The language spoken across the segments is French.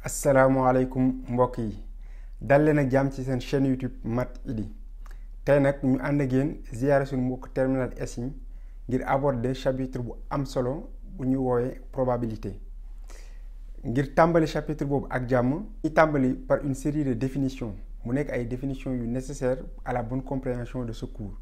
asalaamaaleykum mbokk yi dal leen ak jàmm ci seen chaîne YouTube Math Idi tey nag ñu ànd ak yéen ziyaare suñu mbokk terminal S yi ngir aborder chapitre bu am solo bu ñu woowee probabilité. ngir tàmbali chapitre boobu ak jàmm ñu tàmbali par une série de définitions mu nekk ay définitions yu nécessaires à la bonne compréhension de ce cours.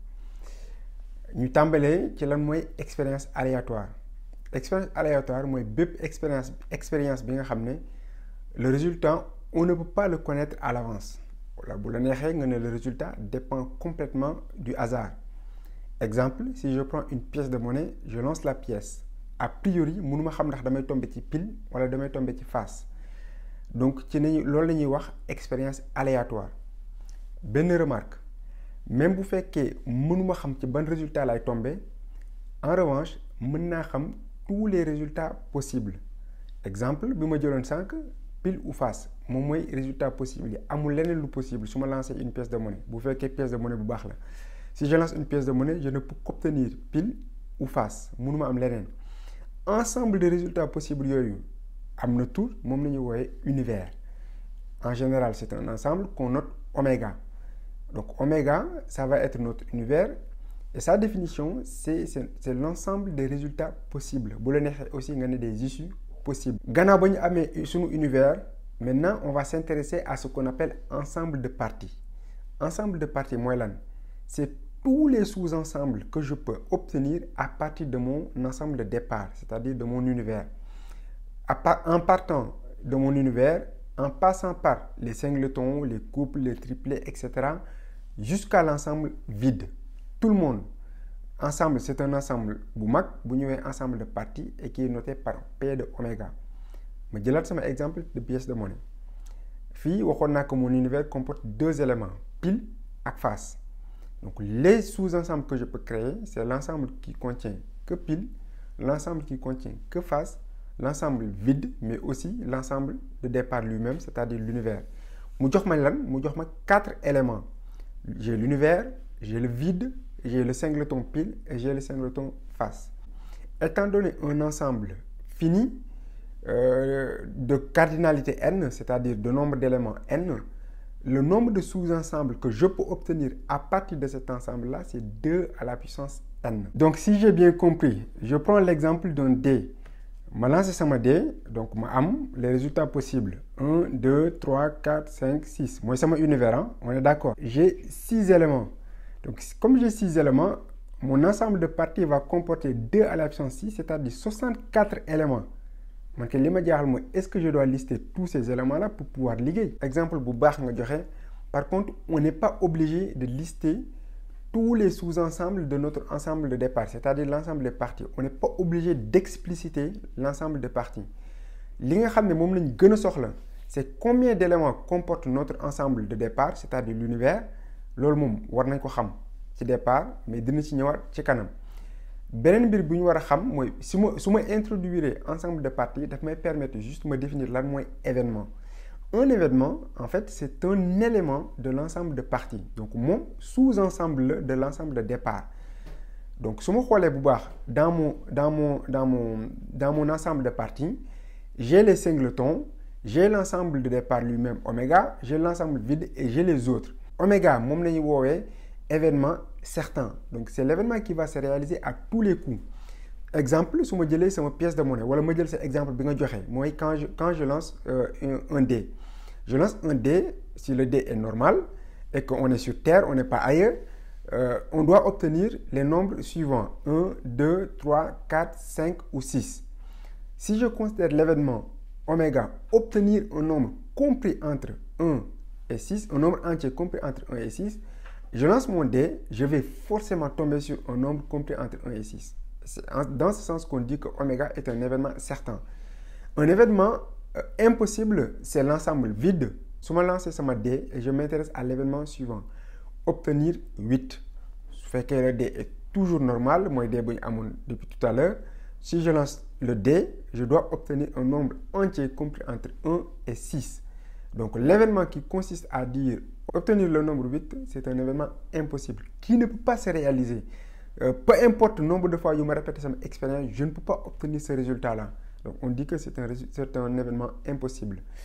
ñu tàmbalee ci lan mooy expérience aléatoire. Expérience aléatoire mooy bépp expérience bi nga xam ne le résultat on ne peut pas le connaître à l'avance. Voilà, bu la neexee nga ne le résultat dépend complètement du hasard. Exemple, si je prends une pièce de monnaie, je lance la pièce. A priori mënuma xam ndax damay tomber ci pile wala damay tomber ci face. Donc ci nañu loolu la ñuy wax expérience aléatoire. Benn remarque, même bu fekkee mënuma xam ci ban résultat lay tomber, en revanche mën naa xam tous les résultats possibles. Exemple bi ma jëloon sànq pile ou face moom mooy résultat possible yi amul leneen lu possible su ma lancer une pièce de monnaie bu fekkee pièce de monnaie bu baax la si je lance une pièce de monnaie je ne peux qu'obtenir pile ou face mënuma am leneen ensemble de résultats possibles yooyu am na tur moom la ñuy woowe univers. En général c'est un ensemble qu'on note oméga. Donc oméga ça va être notre univers et sa définition c'est l'ensemble des résultats possibles bu la neexee aussi nga ne des issues possible. Gannaaw ba ñu amee sunu univers maintenant on va s'intéresser à ce qu'on appelle ensemble de parties. Ensemble de parties mooy lan? C'est tous les sous-ensembles que je peux obtenir à partir de mon ensemble de départ, c'est-à-dire de mon univers. En partant de mon univers, en passant par les singletons, les couples, les triplets, etc., jusqu'à l'ensemble vide. Tout le monde. Ensemble, c'est un ensemble bu mag bu ñëwee ensemble de parties et qui est noté par P de oméga. ma jëlaat sama exemple de pièce de monnaie. Fii waxoon naa que mon univers comporte deux éléments, pile ak face. Donc les sous-ensembles que je peux créer, c'est l'ensemble qui contient que pile, l'ensemble qui contient que face, l'ensemble vide, mais aussi l'ensemble de départ lui-même, c'est-à-dire l'univers. Mu jox ma lan? Mu jox ma quatre éléments. J'ai l'univers, j'ai le vide, j'ai le singleton pile et j'ai le singleton face. Étant donné un ensemble fini de cardinalité n, c'est-à-dire de nombre d'éléments n, le nombre de sous-ensembles que je peux obtenir à partir de cet ensemble-là, c'est 2 à la puissance n. Donc si j'ai bien compris, je prends l'exemple d'un dé. Ma lance sama dé, donc ma am les résultats possibles. 1, 2, 3, 4, 5, 6. Moi, c'est mon univers, hein? On est d'accord. J'ai 6 éléments. Donc, comme j'ai 6 éléments, mon ensemble de parties va comporter 2 à la puissance 6, c'est-à-dire 64 éléments. Donc, est-ce que je dois lister tous ces éléments-là pour pouvoir liguer? Exemple, par contre, on n'est pas obligé de lister tous les sous-ensembles de notre ensemble de départ, c'est-à-dire l'ensemble des parties. On n'est pas obligé d'expliciter l'ensemble des parties. C'est combien d'éléments comporte notre ensemble de départ, c'est-à-dire l'univers. Loolu moom war nañ ko xam ci départ mais dina ci ñëwaat ci kanam beneen mbir bu ñu war a xam mooy su ma introduire ensemble de parties daf may permettre juste ma définir lan mooy événement. Un événement en fait c'est un élément de l'ensemble de parties donc moom sous-ensemble de l'ensemble de départ. Donc su ma xoolee bu baax dans mon ensemble de parties j'ai les singletons, j'ai l'ensemble de départ lui-même oméga, j'ai l'ensemble vide et j'ai les autres. Oméga, moom la ñuy woowee événement certain. Donc c'est l'événement qui va se réaliser à tous les coups. Exemple, su ma jëlee sama pièce de monnaie wala ma jël sa exemple bi nga joxe mooy quand je lance un dé. Je lance un dé, si le dé est normal et qu'on est sur Terre, on n'est pas ailleurs, on doit obtenir les nombres suivants 1, 2, 3, 4, 5 ou 6. Si je considère l'événement oméga obtenir un nombre compris entre 1 et 6, un nombre entier compris entre 1 et 6, je lance mon dé, je vais forcément tomber sur un nombre compris entre 1 et 6. C'est dans ce sens qu'on dit que oméga est un événement certain. Un événement impossible, c'est l'ensemble vide. Si je lance mon dé et je m'intéresse à l'événement suivant, obtenir 8. Ce fait que le dé est toujours normal, moi dé depuis tout à l'heure. Si je lance le dé, je dois obtenir un nombre entier compris entre 1 et 6. Donc l'événement qui consiste à dire obtenir le nombre 8, c'est un événement impossible, qui ne peut pas se réaliser. Peu importe le nombre de fois où je me répète cette expérience, je ne peux pas obtenir ce résultat-là. Donc on dit que c'est un événement impossible.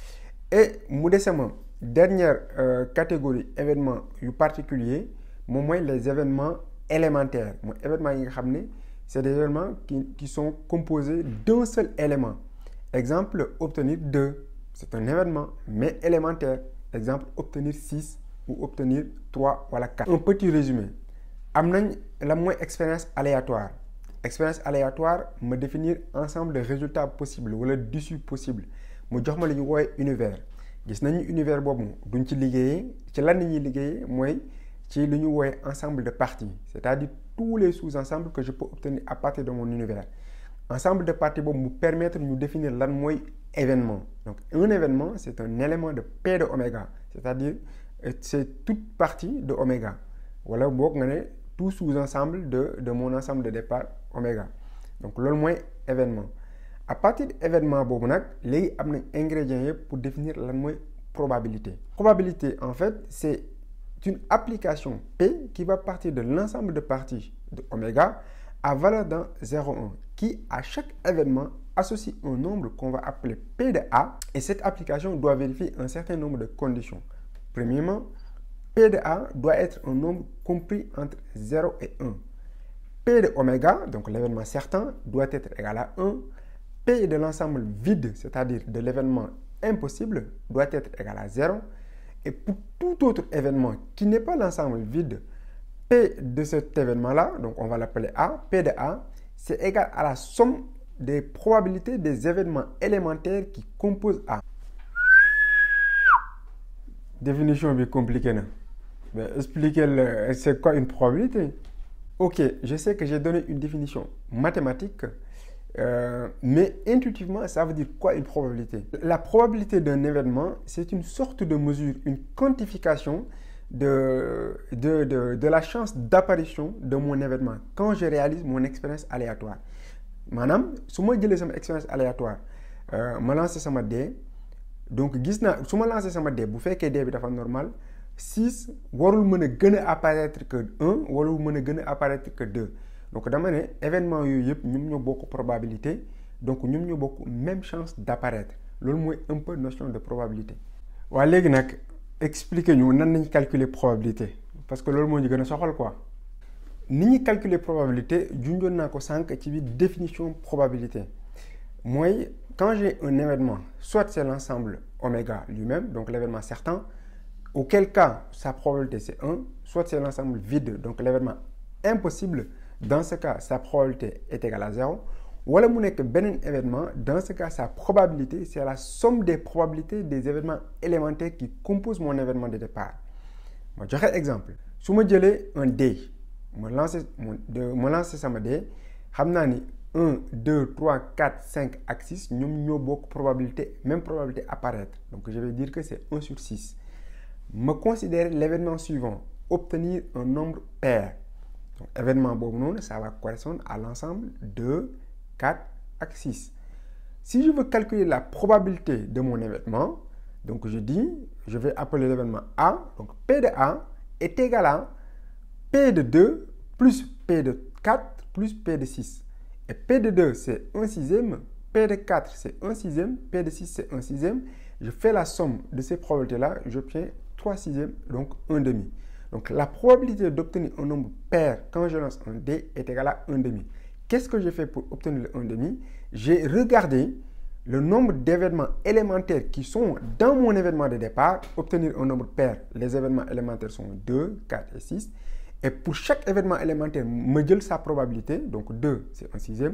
Et mu dese ma dernière catégorie événement yu particulier moom mooy les événements élémentaires mooy événements yi nga xam ne c'est des événements qui sont composés d'un seul élément. Exemple, obtenir 2, c'est un événement, mais élémentaire. Exemple, obtenir 6 ou obtenir 3 wala 4. Un petit résumé. Am nañ la mooy expérience aléatoire. Expérience aléatoire me définir ensemble de résultats possibles wala d'issues possibles mu jox ma li ñu woowee univers. Gis nañu univers boobu duñ ci liggéeyee ci lan la ñuy liggéeyee mooy ci li ñu woowee ensemble de parties, c'est-à-dire tous les sous-ensembles que je peux obtenir à partir de mon univers. Ensemble de parties boobu mu permettre ñu définir lan mooy événement. Donc un événement c'est un élément de P de oméga, c'est-à-dire c'est toute partie de oméga wala boog nga ne tout sous-ensemble de mon ensemble de départ oméga. Donc loolu mooy événement. À partir de événement boobu nag léegi am nañ ingrédients yëpp pour définir lan mooy probabilité. Probabilité en fait c'est une application P qui va partir de l'ensemble de parties de oméga à valeur d'un 0,1 qui à chaque événement associe un nombre qu'on va appeler P de A et cette application doit vérifier un certain nombre de conditions. Premièrement, P de A doit être un nombre compris entre 0 et 1. P de oméga, donc l'événement certain, doit être égal à 1. P de l'ensemble vide, c'est-à-dire de l'événement impossible, doit être égal à 0. Et pour tout autre événement qui n'est pas l'ensemble vide, P de cet événement-là, donc on va l'appeler A, P de A, c'est égal à la somme des probabilités des événements élémentaires qui composent A. Définition bien compliquée, non? Mais expliquez c'est quoi une probabilité? Ok, je sais que j'ai donné une définition mathématique, mais intuitivement, ça veut dire quoi une probabilité? La probabilité d'un événement, c'est une sorte de mesure, une quantification de la chance d'apparition de mon événement quand je réalise mon expérience aléatoire. Maanaam su ma jëlee sama expérience aléatoire ma lancé sama dé donc gis naa su ma lancé sama dé bu fekkee dé bi dafa normal 6 warul mën a gën a apparaître que 1 warul mën a gën a apparaître que 2 donc dama ne événement yooyu yëpp ñoom ñoo bokk probabilité donc ñoom ñoo bokk même chance d'apparaître loolu mooy un peu notion de probabilité. waa léegi nag expliquer ñu nan nañ calculer probabilité parce que loolu moo ñu gën a soxal quoi. Ni ñuy calculer probabilité junjoon naa ko sànq ci biir définition probabilité mooy quand j'ai un événement soit c'est l'ensemble oméga lui-même donc l'événement certain auquel cas sa probabilité c'est 1 soit c'est l'ensemble vide donc l'événement impossible dans ce cas sa probabilité est égale à 0 wala mu nekk beneen événement dans ce cas sa probabilité c'est la somme des probabilités des événements élémentaires qui composent mon événement de départ. Ma joxe exemple su ma jëlee un dé ma lancé sama dé xam naa ni 1 2 3 4 5 ak 6 ñoom ñoo bokk probabilité même probabilité apparaître donc je vais dire que c'est 1 sur 6 ma considérer l'événement suivant obtenir un nombre pair donc événement boobu noonu ça va correspondre à l'ensemble 2 4 ak 6 si je veux calculer la probabilité de mon événement donc je vais appeler l'événement A donc P de A est égal à P de 2 plus P de 4 plus P de 6. Et P de 2, c'est 1 sixième, P de 4, c'est 1 sixième, P de 6, c'est 1 sixième. Je fais la somme de ces probabilités-là, j'obtiens 3 sixièmes, donc 1 demi. Donc la probabilité d'obtenir un nombre pair quand je lance un dé est égale à 1 demi. Qu'est-ce que j'ai fait pour obtenir le 1 demi? J'ai regardé le nombre d'événements élémentaires qui sont dans mon événement de départ. Obtenir un nombre pair, les événements élémentaires sont 2, 4 et 6. Et pour chaque événement élémentaire, me jël sa probabilité. Donc 2, c'est 1 sixième.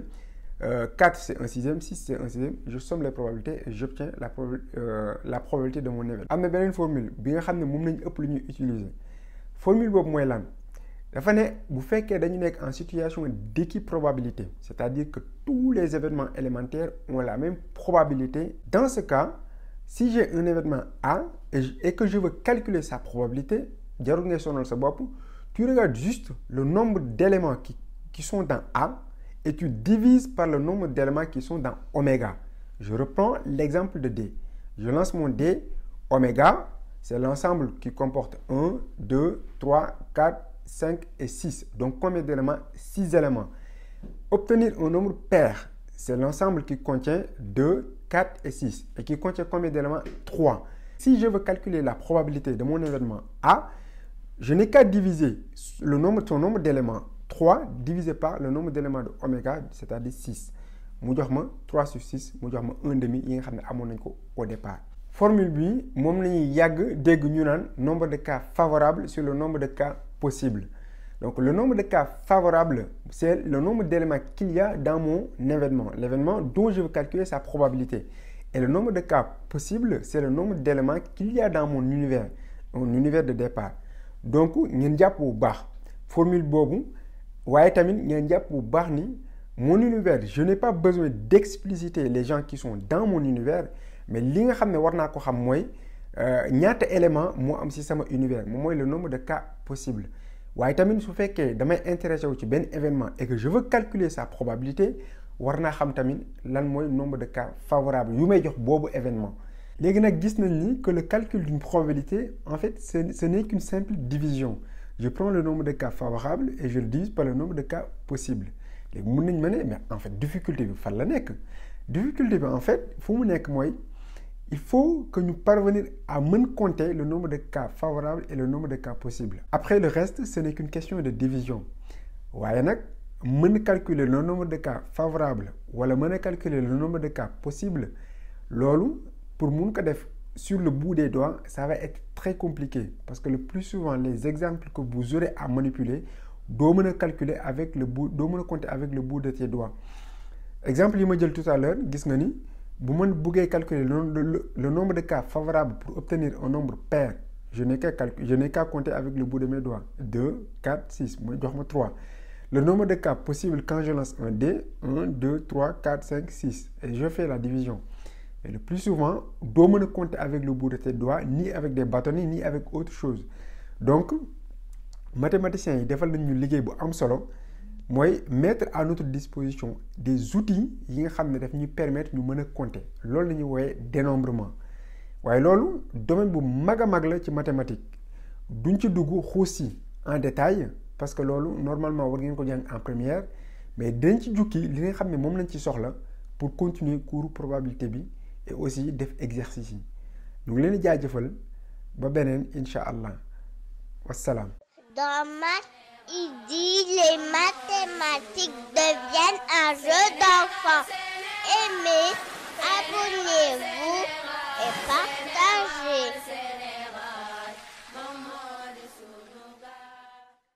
4, c'est 1 sixième. 6, c'est 1 sixième. Je somme les probabilités et j'obtiens la probabilité de mon événement. Am na beneen formule bi nga xam ne moom lañu ëpp lu ñuy utiliser. Formule boobu mooy lan? Dafa ne bu fekkee dañu nekk en situation d'équiprobabilité, c'est-à-dire que tous les événements élémentaires ont la même probabilité. Dans ce cas, si j'ai un événement A et que je veux calculer sa probabilité, jarul ngay sonal sa bopp. Tu regardes juste le nombre d'éléments qui sont dans A et tu divises par le nombre d'éléments qui sont dans oméga. Je reprends l'exemple de D. Je lance mon D. Oméga, c'est l'ensemble qui comporte 1, 2, 3, 4, 5 et 6. Donc combien d'éléments? 6 éléments. Obtenir un nombre pair, c'est l'ensemble qui contient 2, 4 et 6 et qui contient combien d'éléments? 3. Si je veux calculer la probabilité de mon événement A, je n'ai qu'à diviser son nombre d'éléments 3 divisé par le nombre d'éléments de oméga, c'est-à-dire 6. mu jox ma 3 sur 6 mu jox ma 1/2 yi nga xam ne amoon nañ ko au départ. Formule bi moom la ñuy yàgg dégg ñu naan nombre de cas favorables sur le nombre de cas possibles. Donc le nombre de cas favorables, c'est le nombre d'éléments qu'il y a dans mon événement, l'événement dont je veux calculer sa probabilité. Et le nombre de cas possibles, c'est le nombre d'éléments qu'il y a dans mon univers de départ. Donc ngeen jàpp bu baax formule boobu waaye tamit ngeen jàpp bu baax ni mon univers, je n'ai pas besoin d'expliciter les gens qui sont dans mon univers, mais li nga xam ne war naa ko xam mooy ñaata élément moo am ci sama univers moom mooy le nombre de cas possibles. waaye tamit su fekkee damay intéressé wu ci benn événement et que je veux calculer sa probabilité war naa xam tamit lan mooy nombre de cas favorables yu may jox boobu événement. léegi nag gis nañ ni que le calcul d'une probabilité en fait ce n'est qu'une simple division. Je prends le nombre de cas favorables et je le divise par le nombre de cas possibles. léegi mën nañ ma ne mais en fait difficulté bi fan la nekk difficulté bi en fait fu mu nekk mooy il faut que nous parvenir à compter le nombre de cas favorables et le nombre de cas possibles. Après le reste, ce n'est qu'une question de division. waaye nag mën calculer le nombre de cas favorables wala mën calculer le nombre de cas possibles loolu pour mun ko def sur le bout des doigts ça va être très compliqué parce que le plus souvent les exemples que vous aurez à manipuler doo mën a calculer avec le bout doo mën a compter avec le bout de tes doigts. Exemple yi ma jël tout à l'heure gis nga ni bu ma bëggee calculer le nombre de cas favorables pour obtenir un nombre pair je n'ai qu'à compter avec le bout de mes doigts 2, 4, 6 mooy jox ma 3. Le nombre de cas possibles quand je lance un dé 1, 2, 3, 4, 5, 6 et je fais la division. Et le plus souvent doo mën a compter avec le bout de tes doigts ni avec des bâtonnets ni avec autre chose. Donc mathématiciens yi defal nañ ñu liggéey bu am solo mooy mettre à notre disposition des outils yi nga xam ne daf ñuy permettre ñu mën a compter loolu la ñuy wooyee dénombrement waaye loolu domaine bu mag a mag la ci mathématique duñ ci dugg xuusi en détail parce que loolu normalement war ngeen ko jàng en première mais dañ ci jukki li nga xam ne moom lañ ci soxla pour continuer cours probabilité bi et aussi def exercice yi ñu ngi leen di jaajëfal ba beneen incha allah wassalaam. Dans Math Idy, les mathématiques deviennent un jeu d'enfant. Aimez